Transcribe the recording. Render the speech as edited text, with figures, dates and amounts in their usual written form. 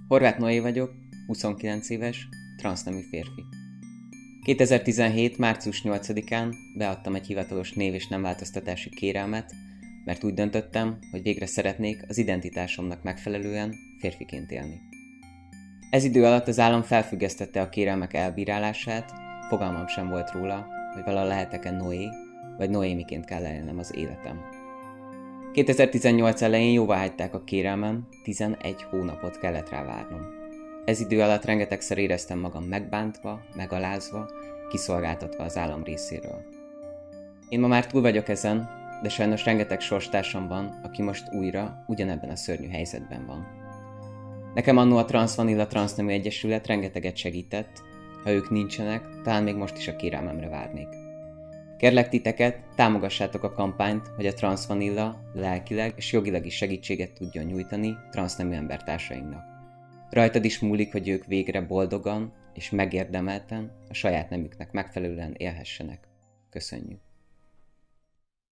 Horváth Noé vagyok, 29 éves, transznemű férfi. 2017. március 8-án beadtam egy hivatalos név- és nemváltoztatási kérelmet, mert úgy döntöttem, hogy végre szeretnék az identitásomnak megfelelően férfiként élni. Ez idő alatt az állam felfüggesztette a kérelmek elbírálását, fogalmam sem volt róla, hogy vala lehetek-e Noé, vagy Noémiként kell élnem az életem. 2018 elején jóváhagyták a kérelmem, 11 hónapot kellett rá várnom. Ez idő alatt rengetegszer éreztem magam megbántva, megalázva, kiszolgáltatva az állam részéről. Én ma már túl vagyok ezen, de sajnos rengeteg sorstársam van, aki most újra ugyanebben a szörnyű helyzetben van. Nekem annó a Transvanilla Transznemű Egyesület rengeteget segített, ha ők nincsenek, talán még most is a kérelmemre várnék. Kérlek titeket, támogassátok a kampányt, hogy a Transvanilla lelkileg és jogilag is segítséget tudjon nyújtani transznemű embertársaimnak. Rajtad is múlik, hogy ők végre boldogan és megérdemelten a saját nemüknek megfelelően élhessenek. Köszönjük!